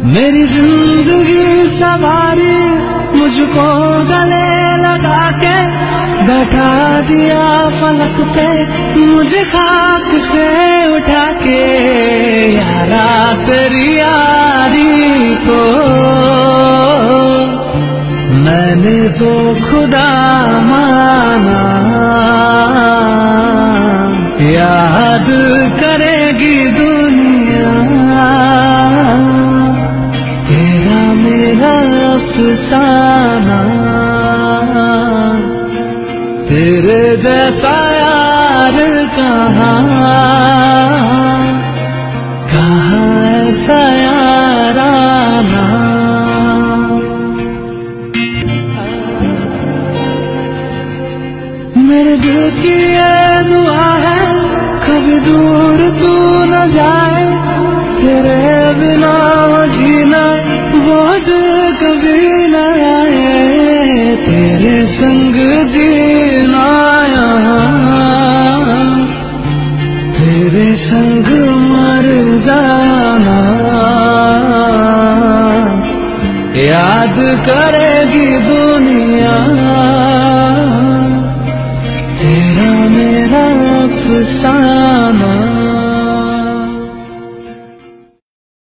मेरी जिंदगी सवारी मुझको गले लगा के बैठा दिया फलक पे, मुझे खाक से उठा के यारा तेरी यारी को मैंने तो खुदा माना। याद करेगी दुनिया तेरा मेरा अफसाना, तेरे जैसा यार कहाँ ऐसा याराना। मेरे दिल की ये दुआ है कभी दूर तू न जाए, तेरे बिना जीना बहुत कभी न आए, तेरे संग जीना यहाँ तेरे संग मर जाना। याद करे